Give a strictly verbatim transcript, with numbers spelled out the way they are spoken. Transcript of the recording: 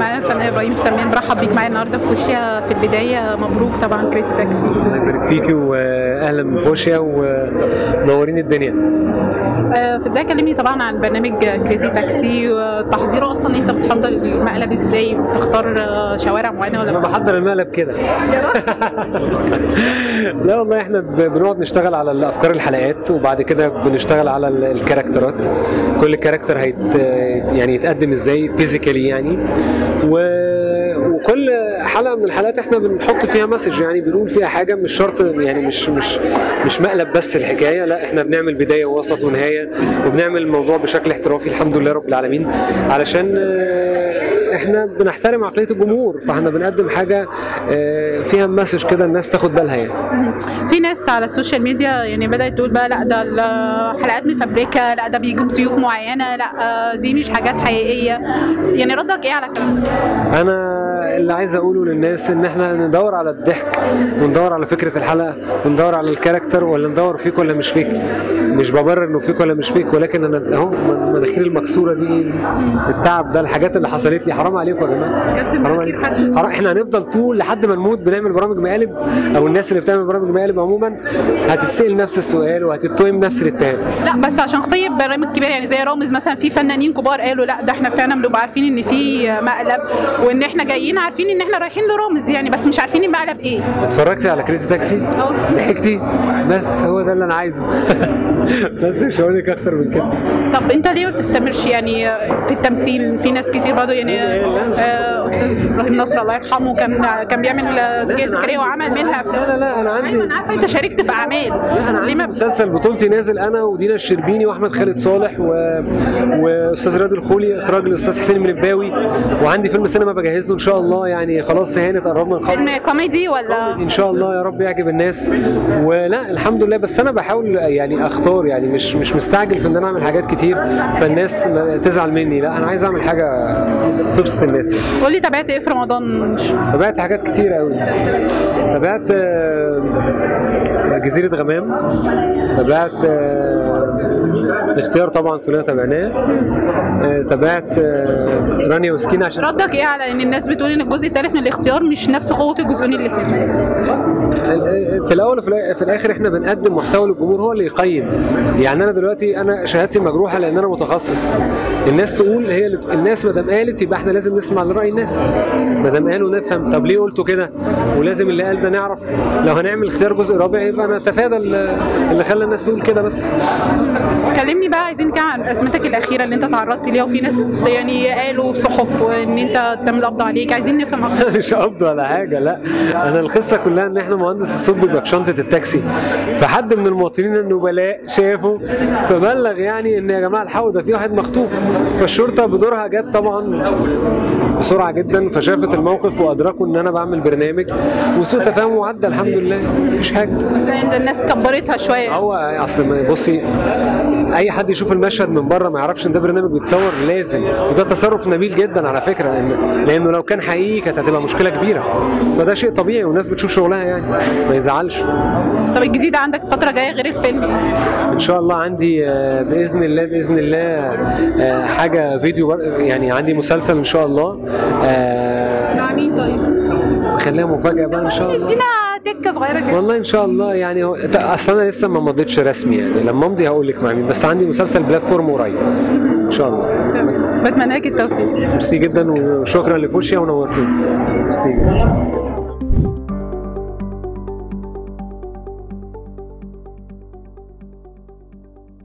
معانا الفنان ابراهيم السمان. برحب بيك معايا النهارده في فوشيا. في البدايه مبروك طبعا كريزي تاكسي. الله يبارك فيكي واهلا بفوشيا ونورين الدنيا. في البدايه كلمني طبعا عن برنامج كريزي تاكسي وتحضيره. اصلا انت بتحضر المقلب ازاي؟ بتختار شوارع معينه ولا انا بحضر المقلب كده؟ لا والله احنا بنقعد نشتغل على افكار الحلقات وبعد كده بنشتغل على الكاركترات. كل كاركتر هيت يعني يتقدم ازاي فيزيكالي يعني، و وكل حلقه من الحلقات احنا بنحط فيها مسج، يعني بنقول فيها حاجه، مش شرط يعني مش مش مش مقلب بس الحكايه، لا احنا بنعمل بدايه ووسط ونهايه وبنعمل الموضوع بشكل احترافي الحمد لله رب العالمين، علشان احنا بنحترم عقليه الجمهور، فاحنا بنقدم حاجه فيها مسج كده الناس تاخد بالها يعني. في ناس على السوشيال ميديا يعني بدات تقول بقى لا ده الحلقات مفبركه، لا ده بيجيب ضيوف معينه، لا دي مش حاجات حقيقيه، يعني ردك ايه على الكلام ده؟ انا اللي عايز اقوله للناس ان احنا ندور على الضحك وندور على فكره الحلقه وندور على الكاركتر، ولا ندور فيك ولا مش فيك. مش ببرر انه فيك ولا مش فيك، ولكن انا اهو مناخيري المكسوره دي، التعب ده، الحاجات اللي حصلت لي، حرام عليكم يا جماعه، حرام عليكم. حرام. احنا هنفضل طول لحد ما نموت بنعمل برامج مقالب، او الناس اللي بتعمل برامج مقالب عموما هتتسال نفس السؤال وهتتهم نفس الاتهام. لا بس عشان خطيه برامج كبيره يعني زي رامز مثلا، في فنانين كبار قالوا لا ده احنا فعلا بنبقى عارفين ان في مقلب، وان احنا جايين عارفين ان احنا رايحين لرامز يعني، بس مش عارفين المقلب ايه. اتفرجتي على كريزي تاكسي؟ اه ضحكتي؟ بس هو ده اللي انا عايزه. بس مش هقول لك اكتر من كده. طب انت ليه ما بتستمرش يعني في التمثيل؟ في ناس كتير برضه يعني آه استاذ ابراهيم نصر الله يرحمه كان كان بيعمل زكيه زكريا وعمل منها افلام. لا لا لا انا عندي. ايوه انا عارفه انت شاركت في اعمال. لا انا عندي مسلسل بطولتي نازل انا ودينا الشربيني واحمد خالد صالح و... واستاذ رياض الخولي، اخراج الاستاذ حسين المنباوي، وعندي فيلم سينما بجهز له ان شاء الله يعني، خلاص هانت قربنا نخلص. فيلم كوميدي ولا؟ ان شاء الله يا رب يعجب الناس. ولا الحمد لله، بس انا بحاول يعني اختار، يعني مش مش مستعجل في ان انا اعمل حاجات كتير فالناس تزعل مني، لا انا عايز اعمل حاجه تبسط الناس يعني. قول لي تابعت ايه في رمضان؟ تابعت حاجات كتير قوي. تابعت جزيره غمام، تابعت الاختيار طبعا كلنا تابعناه، تابعت رانيا وسكينة. عشان ردك ايه على ان الناس بتقول ان الجزء الثالث من الاختيار مش نفس قوه الجزئين اللي فاتوا؟ في الاول وفي الاخر احنا بنقدم محتوى للجمهور هو اللي يقيم. يعني انا دلوقتي انا شهادتي مجروحه لان انا متخصص. الناس تقول هي اللي الناس ما دام قالت يبقى احنا لازم نسمع لراي الناس. ما دام قالوا نفهم، طب ليه قلتوا كده؟ ولازم اللي قال ده نعرف. لو هنعمل اختيار جزء رابع يبقى نتفادى اللي خلى الناس تقول كده بس. كلمني بقى، عايزين نتكلم عن ازمتك الاخيره اللي انت تعرضت ليها، وفي ناس يعني قالوا صحف وان انت تم القبض عليك، عايزين نفهم اكتر. مش قبض ولا حاجه، لا انا القصه كلها ان احنا مهندس الصوت بيبقى في شنطه التاكسي، فحد من المواطنين النبلاء شافه فبلغ يعني ان يا جماعه الحقوا ده في واحد مخطوف، فالشرطه بدورها جت طبعا بسرعه جدا، فشافت الموقف وادركوا ان انا بعمل برنامج وسوء تفاهم وعدى الحمد لله مفيش حاجه. بس الناس كبرتها شويه. هو اصل بصي اي حد يشوف المشهد من بره ما يعرفش ان ده برنامج بيتصور لازم، وده تصرف نبيل جدا على فكره، إن لانه لو كان حقيقي كانت هتبقى مشكله كبيره، فده شيء طبيعي والناس بتشوف شغلها يعني ما يزعلش. طب الجديد عندك الفتره الجايه غير الفيلم؟ ان شاء الله عندي باذن الله باذن الله حاجه فيديو، يعني عندي مسلسل ان شاء الله. مع مين طيب؟ خليها مفاجاه بقى ان شاء الله. ادينا تكه صغيره كده. والله ان شاء الله يعني، اصل انا لسه ما مضيتش رسمي يعني، لما امضي هقول لك مع مين، بس عندي مسلسل بلاتفورم قريب ان شاء الله. بتمنى لك التوفيق. ميرسي جدا وشكرا لفوشيا ونورتوني. ميرسي.